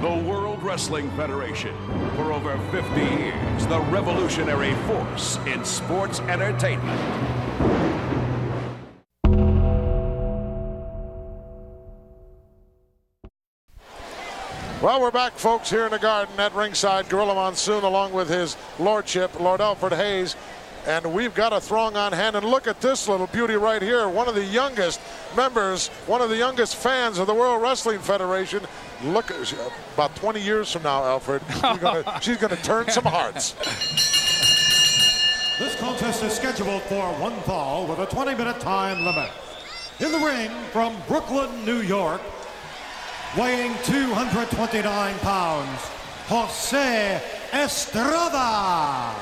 The World Wrestling Federation. For over 50 years, the revolutionary force in sports entertainment. Well, we're back, folks, here in the Garden at ringside. Gorilla Monsoon along with his lordship, Lord Alfred Hayes. And we've got a throng on hand. And look at this little beauty right here. One of the youngest members, one of the youngest fans of the World Wrestling Federation. Look, about 20 years from now, Alfred, she's gonna turn some hearts. This contest is scheduled for one fall with a 20-minute time limit. In the ring from Brooklyn, New York, weighing 229 pounds, Jose Estrada.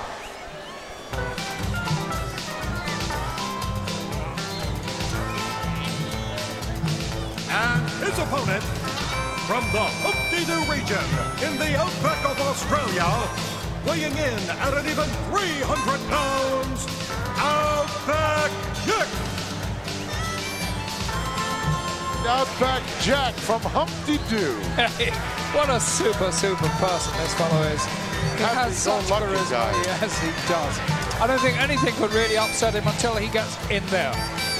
And his opponent from the Hoop-Dee-Doo region in the Outback of Australia, weighing in at an even 300 pounds, Outback Jack. Outback Jack from Humpty-Doo. Hey, what a super person this fellow is. He has such charisma. Yes, he does. I don't think anything could really upset him until he gets in there.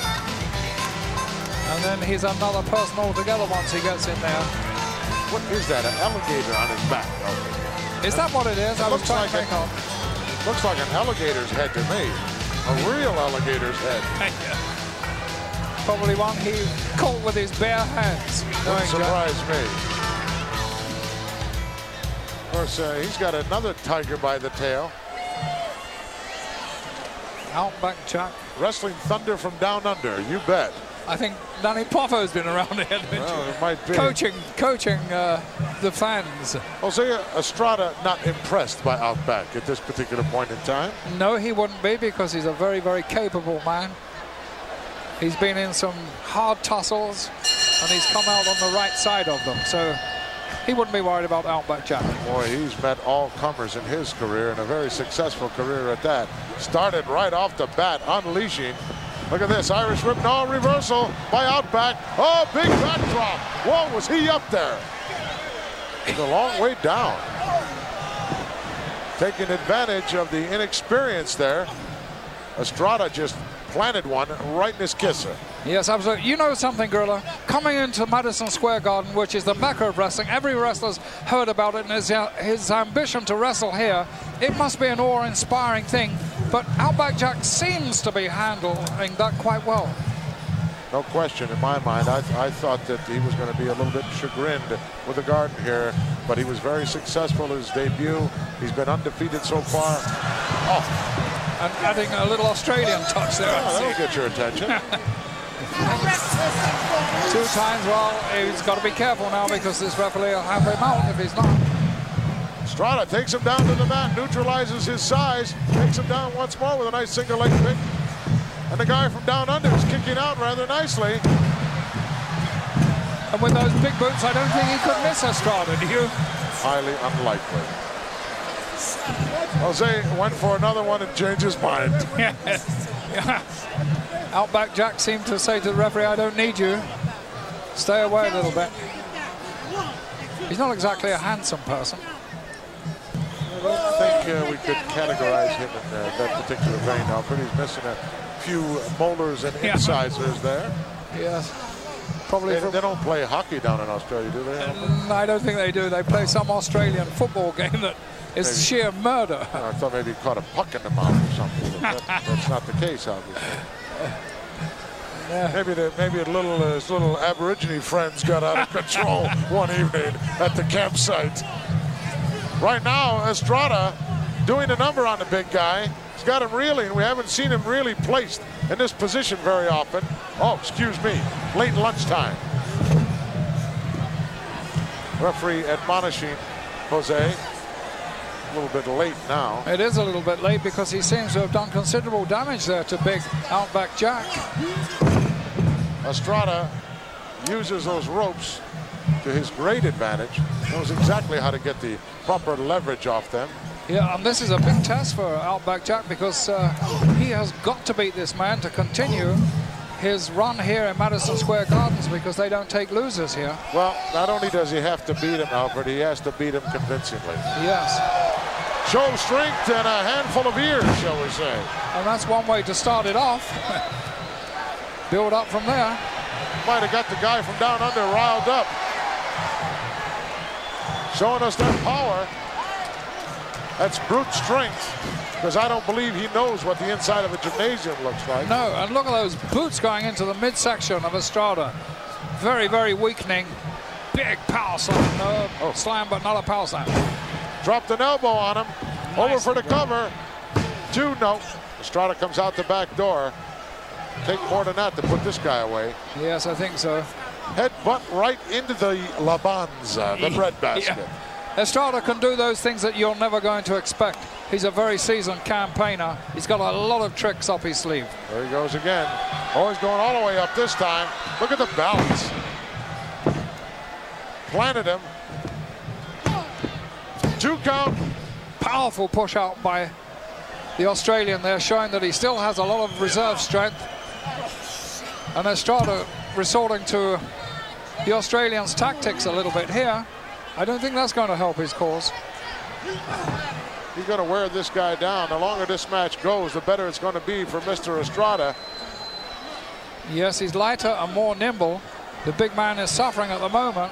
And then he's another person altogether once he gets in there. What is that, an alligator on his back? Oh. Is that what it is? I was trying to make on. Looks like an alligator's head to me. A real alligator's head. Probably one he caught with his bare hands. Wouldn't surprise me. Of course, he's got another tiger by the tail. Outback Jack. Wrestling thunder from down under, you bet. I think Danny Poffo's been around here. Well, it might be. Coaching the fans. Jose Estrada not impressed by Outback at this particular point in time. No, he wouldn't be, because he's a very, very capable man. He's been in some hard tussles, and he's come out on the right side of them. So he wouldn't be worried about Outback Jack. Boy, he's met all comers in his career, and a very successful career at that. Started right off the bat, unleashing. Look at this, Irish whip, no reversal by Outback. Oh, big backdrop. Whoa, was he up there? It's a long way down. Taking advantage of the inexperience there. Estrada just planted one right in his kisser. Yes, absolutely. You know something, Gorilla? Coming into Madison Square Garden, which is the mecca of wrestling, every wrestler's heard about it, and his ambition to wrestle here, it must be an awe-inspiring thing. But Outback Jack seems to be handling that quite well. No question in my mind. I thought that he was going to be a little bit chagrined with the Garden here, but he was very successful his debut. He's been undefeated so far. Oh. And adding a little Australian touch there. Oh, that'll get your attention. 2 times, well, he's got to be careful now, because this referee will have him out if he's not. Estrada takes him down to the mat, neutralizes his size, takes him down once more with a nice single leg pick. And the guy from down under is kicking out rather nicely. And with those big boots, I don't think he could miss Estrada, do you? Highly unlikely. Jose went for another one and changed his mind. Outback Jack seemed to say to the referee, I don't need you. Stay away a little bit. He's not exactly a handsome person. I don't think we could categorize him in that particular vein, Alfred. He's missing a few molars and incisors there. Yes. Probably they don't play hockey down in Australia, do they? I don't think they do. They play some Australian football game that is maybe sheer murder. I thought maybe he caught a puck in the mouth or something. But that's not the case, obviously. Yeah. Maybe his little Aborigine friends got out of control one evening at the campsite. Right now, Estrada doing a number on the big guy. He's got him reeling. We haven't seen him really placed in this position very often. Oh, excuse me, late lunchtime. Referee admonishing Jose. A little bit late now. It is a little bit late, because he seems to have done considerable damage there to big Outback Jack. Estrada uses those ropes to his great advantage. Knows exactly how to get the proper leverage off them. Yeah, and this is a big test for Outback Jack, because he has got to beat this man to continue his run here in Madison Square Gardens because they don't take losers here. Well, not only does he have to beat him, Alfred, he has to beat him convincingly. Yes. Show strength and a handful of ears, shall we say. And that's one way to start it off. Build up from there. Might have got the guy from down under riled up. Showing us that power. That's brute strength, because I don't believe he knows what the inside of a gymnasium looks like. No, and look at those boots going into the midsection of Estrada. Very, very weakening. Big power slam. Slam, but not a power slam. Dropped an elbow on him. Over for the cover. 2-0. Estrada comes out the back door. Take more than that to put this guy away. Yes, I think so. Headbutt right into the La Banza, the bread basket. Yeah. Estrada can do those things that you're never going to expect. He's a very seasoned campaigner. He's got a lot of tricks up his sleeve. There he goes again. Oh, he's going all the way up this time. Look at the balance. Planted him. 2 count. Powerful push out by the Australian there, showing that he still has a lot of reserve strength. And Estrada resorting to the Australians' tactics a little bit here. I don't think that's going to help his cause. He's going to wear this guy down. The longer this match goes, the better it's going to be for Mr. Estrada. Yes, he's lighter and more nimble. The big man is suffering at the moment.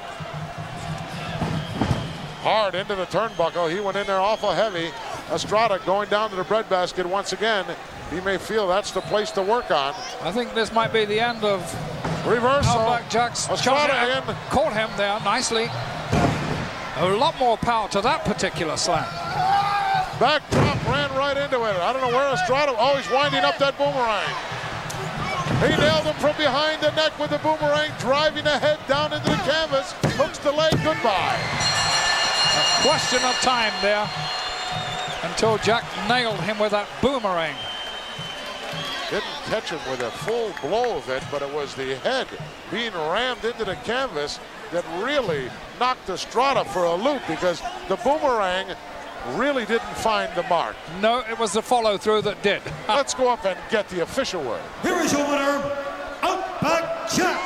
Hard into the turnbuckle. He went in there awful heavy. Estrada going down to the breadbasket once again. He may feel that's the place to work on. I think this might be the end of reversal. Outback Jack's Estrada in. Caught him there nicely. A lot more power to that particular slam. Backdrop, ran right into it. I don't know where Estrada. Oh, he's winding up that boomerang. He nailed him from behind the neck with the boomerang, driving the head down into the canvas. Hooks the leg, goodbye. A question of time there until Jack nailed him with that boomerang. Didn't catch him with a full blow of it, but it was the head being rammed into the canvas that really knocked Estrada for a loop, because the boomerang really didn't find the mark. No, it was the follow-through that did. Let's go up and get the official word. Here is your winner, Outback Jack.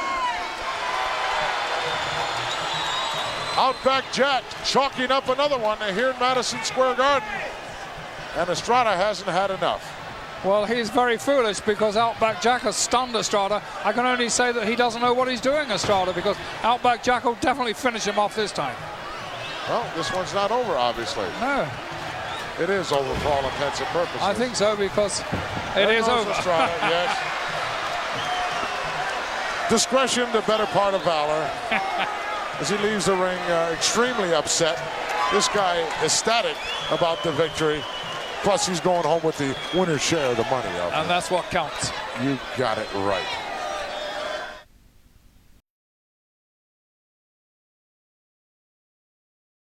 Outback Jack chalking up another one here in Madison Square Garden. And Estrada hasn't had enough. Well, he's very foolish, because Outback Jack has stunned Estrada. I can only say that he doesn't know what he's doing, Estrada, because Outback Jack will definitely finish him off this time. Well, this one's not over, obviously. No. It is over for all intents and purposes. I think so, because it is over. Estrada, yes. Discretion, the better part of valor. As he leaves the ring extremely upset. This guy ecstatic about the victory. Plus, he's going home with the winner's share of the money. And that's what counts. You got it right.